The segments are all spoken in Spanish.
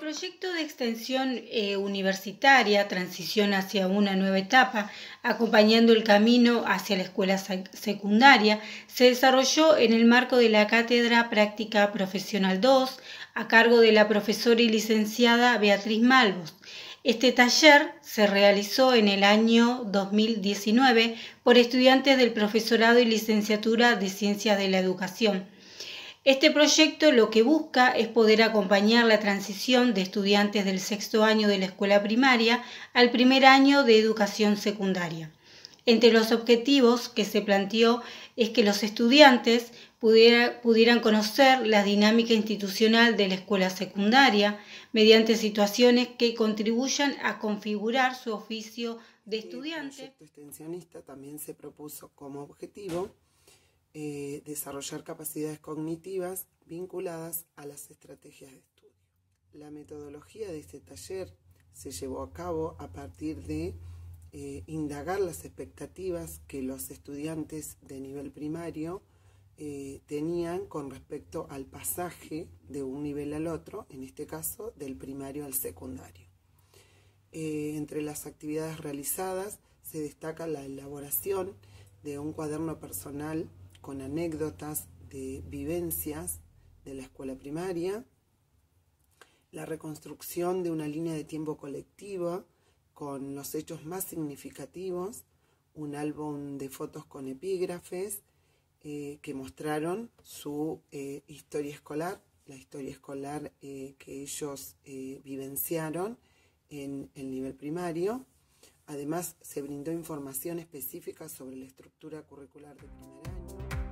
proyecto de extensión universitaria, Transición hacia una nueva etapa, acompañando el camino hacia la escuela secundaria, se desarrolló en el marco de la Cátedra Práctica Profesional 2, a cargo de la profesora y licenciada Beatriz Malbos. Este taller se realizó en el año 2019 por estudiantes del profesorado y licenciatura de Ciencias de la Educación. Este proyecto lo que busca es poder acompañar la transición de estudiantes del sexto año de la escuela primaria al primer año de educación secundaria. Entre los objetivos que se planteó es que los estudiantes pudieran conocer la dinámica institucional de la escuela secundaria mediante situaciones que contribuyan a configurar su oficio de estudiante. El proyecto extensionista también se propuso como objetivo desarrollar capacidades cognitivas vinculadas a las estrategias de estudio. La metodología de este taller se llevó a cabo a partir de indagar las expectativas que los estudiantes de nivel primario tenían con respecto al pasaje de un nivel al otro, en este caso del primario al secundario. Entre las actividades realizadas se destaca la elaboración de un cuaderno personal con anécdotas de vivencias de la escuela primaria, la reconstrucción de una línea de tiempo colectiva con los hechos más significativos, un álbum de fotos con epígrafes que mostraron su historia escolar, la historia escolar que ellos vivenciaron en el nivel primario. Además, se brindó información específica sobre la estructura curricular de primer año.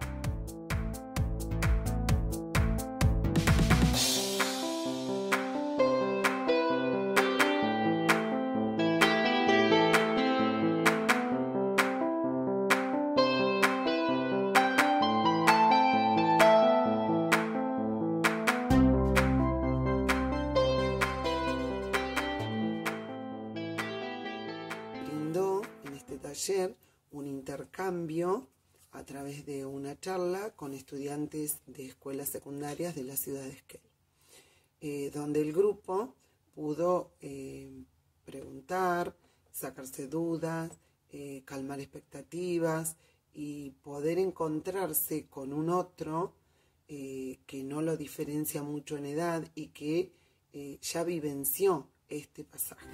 Taller un intercambio a través de una charla con estudiantes de escuelas secundarias de la ciudad de Esquel, donde el grupo pudo preguntar, sacarse dudas, calmar expectativas y poder encontrarse con un otro que no lo diferencia mucho en edad y que ya vivenció este pasaje.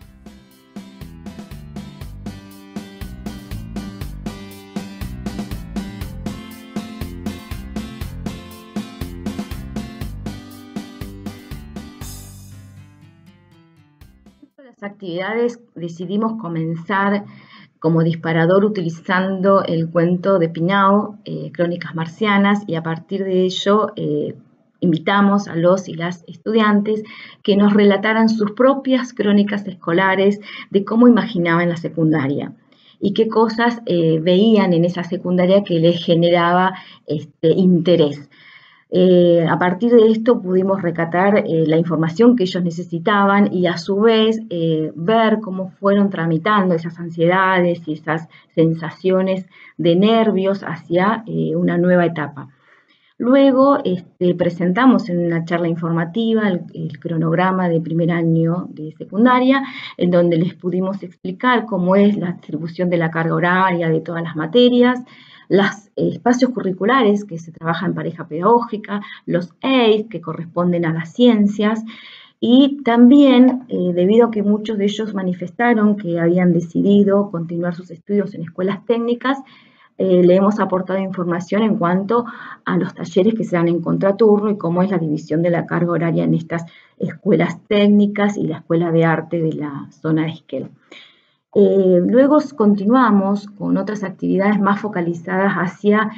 Las actividades decidimos comenzar como disparador utilizando el cuento de Pinault, Crónicas Marcianas, y a partir de ello invitamos a los y las estudiantes que nos relataran sus propias crónicas escolares de cómo imaginaban la secundaria y qué cosas veían en esa secundaria que les generaba interés. A partir de esto pudimos recatar la información que ellos necesitaban y a su vez ver cómo fueron tramitando esas ansiedades y esas sensaciones de nervios hacia una nueva etapa. Luego presentamos en una charla informativa el cronograma de primer año de secundaria, en donde les pudimos explicar cómo es la distribución de la carga horaria de todas las materias, los espacios curriculares que se trabajan en pareja pedagógica, los EIS que corresponden a las ciencias, y también debido a que muchos de ellos manifestaron que habían decidido continuar sus estudios en escuelas técnicas, le hemos aportado información en cuanto a los talleres que se dan en contraturno y cómo es la división de la carga horaria en estas escuelas técnicas y la escuela de arte de la zona de Esquel. Luego continuamos con otras actividades más focalizadas hacia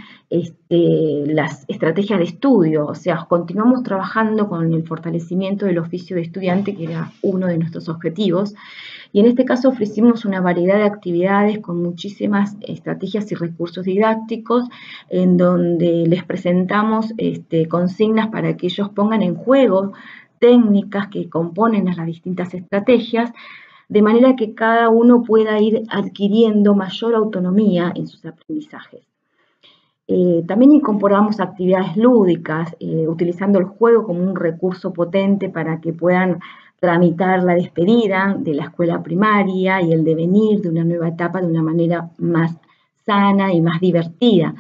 las estrategias de estudio, o sea, continuamos trabajando con el fortalecimiento del oficio de estudiante, que era uno de nuestros objetivos, y en este caso ofrecimos una variedad de actividades con muchísimas estrategias y recursos didácticos, en donde les presentamos consignas para que ellos pongan en juego técnicas que componen a las distintas estrategias, de manera que cada uno pueda ir adquiriendo mayor autonomía en sus aprendizajes. También incorporamos actividades lúdicas, utilizando el juego como un recurso potente para que puedan tramitar la despedida de la escuela primaria y el devenir de una nueva etapa de una manera más sana y más divertida.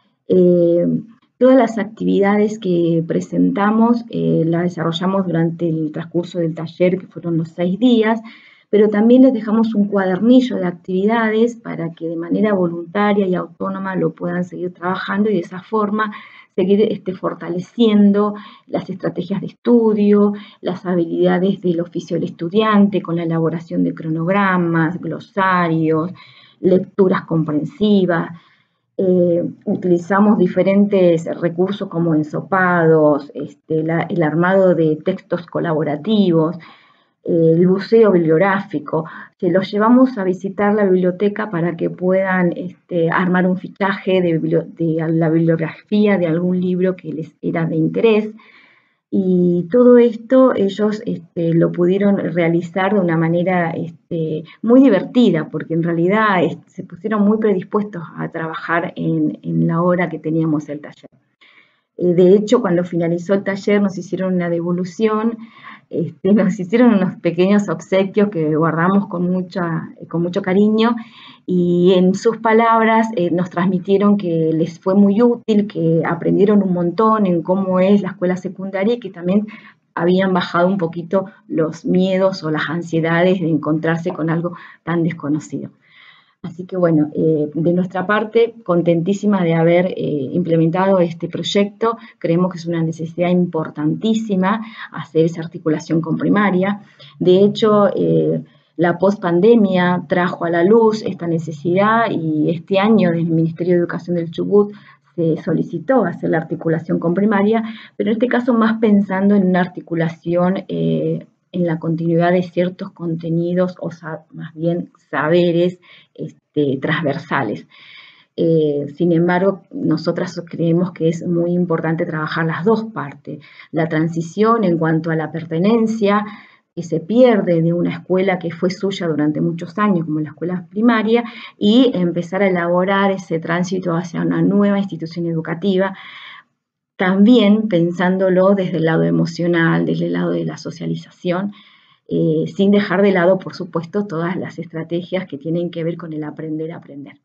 Todas las actividades que presentamos las desarrollamos durante el transcurso del taller, que fueron los 6 días, pero también les dejamos un cuadernillo de actividades para que de manera voluntaria y autónoma lo puedan seguir trabajando y de esa forma seguir fortaleciendo las estrategias de estudio, las habilidades del oficio del estudiante con la elaboración de cronogramas, glosarios, lecturas comprensivas. Utilizamos diferentes recursos como ensopados, el armado de textos colaborativos, el buceo bibliográfico. Se los llevamos a visitar la biblioteca para que puedan armar un fichaje de la bibliografía de algún libro que les era de interés. Y todo esto ellos lo pudieron realizar de una manera muy divertida, porque en realidad se pusieron muy predispuestos a trabajar en la hora que teníamos el taller. De hecho, cuando finalizó el taller nos hicieron una devolución, nos hicieron unos pequeños obsequios que guardamos con mucho cariño, y en sus palabras nos transmitieron que les fue muy útil, que aprendieron un montón en cómo es la escuela secundaria y que también habían bajado un poquito los miedos o las ansiedades de encontrarse con algo tan desconocido. Así que bueno, de nuestra parte, contentísima de haber implementado este proyecto. Creemos que es una necesidad importantísima hacer esa articulación con primaria. De hecho, la pospandemia trajo a la luz esta necesidad y este año desde el Ministerio de Educación del Chubut se solicitó hacer la articulación con primaria, pero en este caso más pensando en una articulación en la continuidad de ciertos contenidos o más bien saberes transversales. Sin embargo, nosotras creemos que es muy importante trabajar las dos partes. La transición en cuanto a la pertenencia, que se pierde de una escuela que fue suya durante muchos años, como la escuela primaria, y empezar a elaborar ese tránsito hacia una nueva institución educativa, también pensándolo desde el lado emocional, desde el lado de la socialización, sin dejar de lado, por supuesto, todas las estrategias que tienen que ver con el aprender a aprender.